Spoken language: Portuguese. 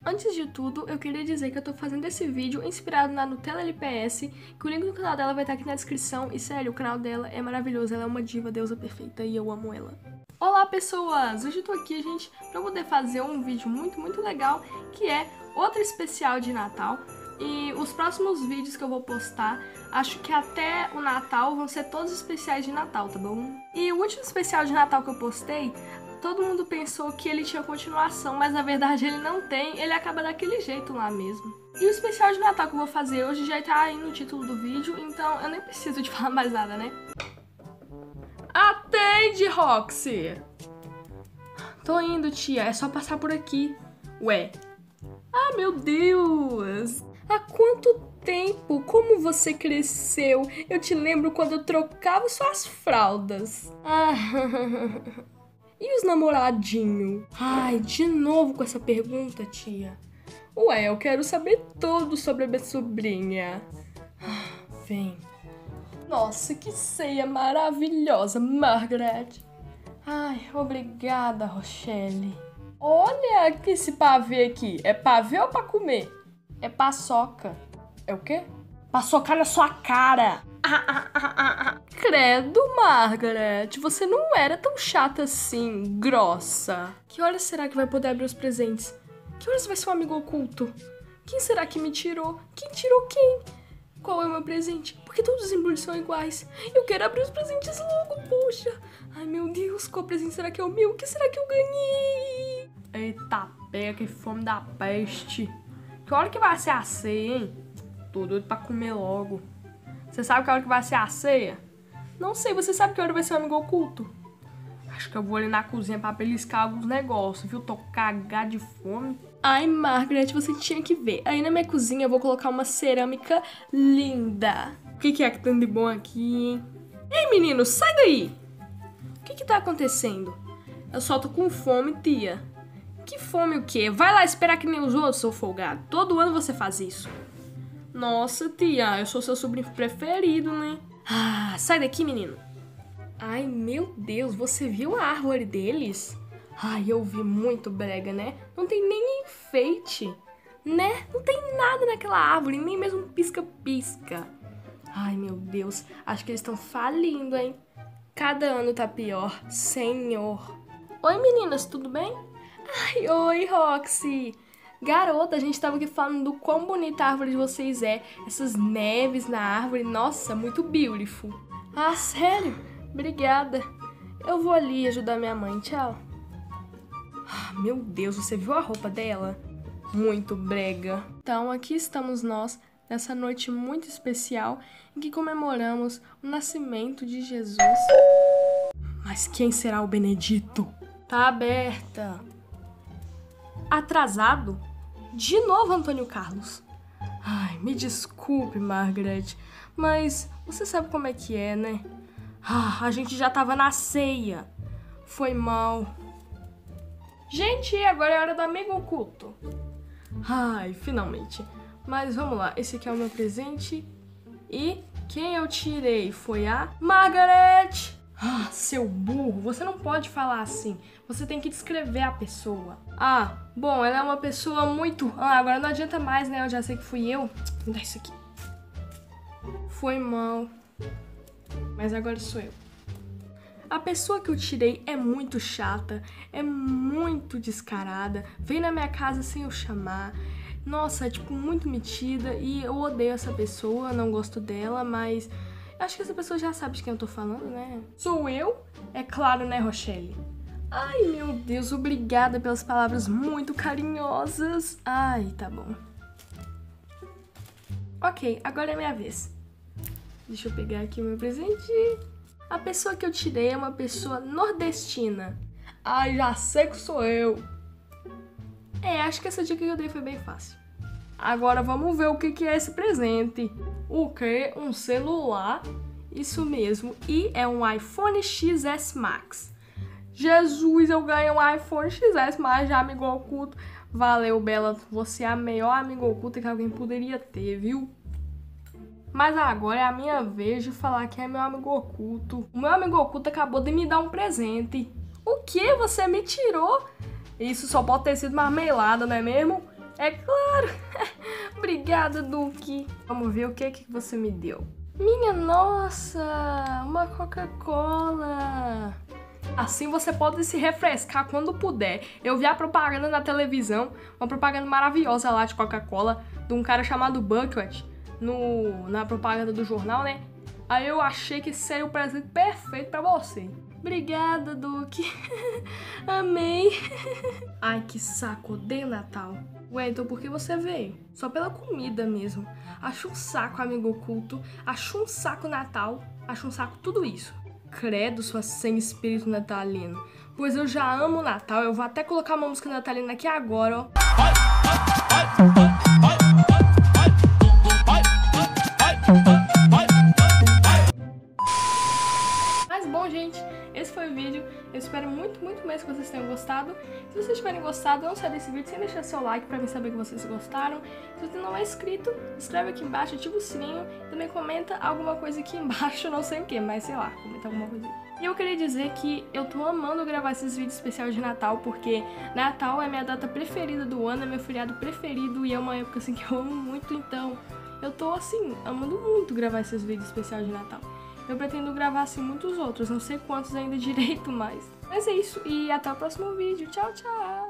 Antes de tudo, eu queria dizer que eu tô fazendo esse vídeo inspirado na Nutella LPS, que o link do canal dela vai estar aqui na descrição, e sério, o canal dela é maravilhoso, ela é uma diva, deusa perfeita, e eu amo ela. Olá pessoas! Hoje eu tô aqui, gente, pra poder fazer um vídeo muito legal, que é outro especial de Natal, e os próximos vídeos que eu vou postar, acho que até o Natal vão ser todos especiais de Natal, tá bom? E o último especial de Natal que eu postei, todo mundo pensou que ele tinha continuação, mas na verdade ele não tem, ele acaba daquele jeito lá mesmo. E o especial de Natal que eu vou fazer hoje já tá aí no título do vídeo, então eu nem preciso de falar mais nada, né? Atende, Roxy! Tô indo, tia, é só passar por aqui. Ué. Ah, meu Deus! Há quanto tempo? Como você cresceu? Eu te lembro quando eu trocava suas fraldas. Ah... E os namoradinhos? Ai, de novo com essa pergunta, tia. Ué, eu quero saber tudo sobre a minha sobrinha. Vem. Nossa, que ceia maravilhosa, Margaret. Ai, obrigada, Rochelle. Olha que esse pavê aqui. É pavê ou pra comer? É paçoca. É o quê? Paçocar na sua cara. Credo, Margaret, você não era tão chata assim, grossa. Que horas será que vai poder abrir os presentes? Que horas vai ser um amigo oculto? Quem será que me tirou? Quem tirou quem? Qual é o meu presente? Porque todos os embrulhos são iguais. Eu quero abrir os presentes logo, poxa. Ai, meu Deus, qual presente será que é o meu? O que será que eu ganhei? Eita, pega, que fome da peste. Que hora que vai ser a ceia, hein? Tô doido pra comer logo. Você sabe que hora que vai ser a ceia? Não sei, você sabe que hora vai ser o amigo oculto? Acho que eu vou ali na cozinha pra beliscar alguns negócios, viu? Tô cagada de fome. Ai, Margaret, você tinha que ver. Aí na minha cozinha eu vou colocar uma cerâmica linda. O que é que tem de bom aqui, hein? Ei, menino, sai daí! O que tá acontecendo? Eu só tô com fome, tia. Que fome o quê? Vai lá esperar que nem os outros, seu folgado. Todo ano você faz isso. Nossa, tia, eu sou seu sobrinho preferido, né? Ah, sai daqui, menino. Ai, meu Deus, você viu a árvore deles? Ai, eu vi, muito brega, né? Não tem nem enfeite, né? Não tem nada naquela árvore, nem mesmo pisca-pisca. Ai, meu Deus, acho que eles estão falindo, hein? Cada ano tá pior, senhor. Oi, meninas, tudo bem? Ai, oi, Roxy. Garota, a gente tava aqui falando do quão bonita a árvore de vocês é. Essas neves na árvore, nossa, muito beautiful. Ah, sério? Obrigada. Eu vou ali ajudar minha mãe, tchau. Ah, meu Deus, você viu a roupa dela? Muito brega. Então, aqui estamos nós, nessa noite muito especial, em que comemoramos o nascimento de Jesus. Mas quem será o Benedito? Tá aberta. Atrasado? De novo, Antônio Carlos. Ai, me desculpe, Margaret, mas você sabe como é que é, né? Ah, a gente já tava na ceia. Foi mal. Gente, agora é hora do amigo oculto. Ai, finalmente. Mas vamos lá, esse aqui é o meu presente. E quem eu tirei foi a Margaret. Ah, seu burro, você não pode falar assim. Você tem que descrever a pessoa. Ah, bom, ela é uma pessoa muito... Ah, agora não adianta mais, né? Eu já sei que fui eu. Me dá isso aqui. Foi mal. Mas agora sou eu. A pessoa que eu tirei é muito chata, é muito descarada, vem na minha casa sem eu chamar. Nossa, é tipo muito metida e eu odeio essa pessoa, não gosto dela, mas... acho que essa pessoa já sabe de quem eu tô falando, né? Sou eu? É claro, né, Rochelle? Ai, meu Deus, obrigada pelas palavras muito carinhosas. Ai, tá bom. Ok, agora é minha vez. Deixa eu pegar aqui o meu presente. A pessoa que eu tirei é uma pessoa nordestina. Ai, já sei que sou eu. É, acho que essa dica que eu dei foi bem fácil. Agora vamos ver o que é esse presente. O quê? Um celular? Isso mesmo. E é um iPhone XS Max. Jesus, eu ganhei um iPhone XS Max já, amigo oculto. Valeu, Bela. Você é a melhor amiga oculta que alguém poderia ter, viu? Mas agora é a minha vez de falar que é meu amigo oculto. O meu amigo oculto acabou de me dar um presente. O que? Você me tirou? Isso só pode ter sido marmelada, não é mesmo? É claro. Obrigada, Duque. Vamos ver o que você me deu. Minha nossa, uma Coca-Cola. Assim você pode se refrescar quando puder. Eu vi a propaganda na televisão, uma propaganda maravilhosa lá de Coca-Cola, de um cara chamado Bucket, na propaganda do jornal, né? Aí eu achei que esse seria o presente perfeito pra você. Obrigada, Duque. Amei. Ai, que saco, odeio Natal. Ué, então por que você veio? Só pela comida mesmo. Acho um saco, amigo oculto. Acho um saco Natal. Acho um saco tudo isso. Credo, sua sem espírito natalino. Pois eu já amo o Natal. Eu vou até colocar uma música natalina aqui agora, ó. Mas bom, gente, esse foi o vídeo. Eu espero muito mesmo que vocês tenham gostado. Se vocês tiverem gostado, não saia desse vídeo sem deixar seu like pra mim saber que vocês gostaram. Se você não é inscrito, escreve aqui embaixo, ativa o sininho. Também comenta alguma coisa aqui embaixo, não sei o que, mas sei lá, comenta alguma coisa aí. E eu queria dizer que eu tô amando gravar esses vídeos especiais de Natal, porque Natal é minha data preferida do ano, é meu feriado preferido e é uma época assim que eu amo muito, então eu tô assim, amando muito gravar esses vídeos especiais de Natal. Eu pretendo gravar assim muitos outros, não sei quantos ainda direito mais. Mas é isso, e até o próximo vídeo. Tchau, tchau!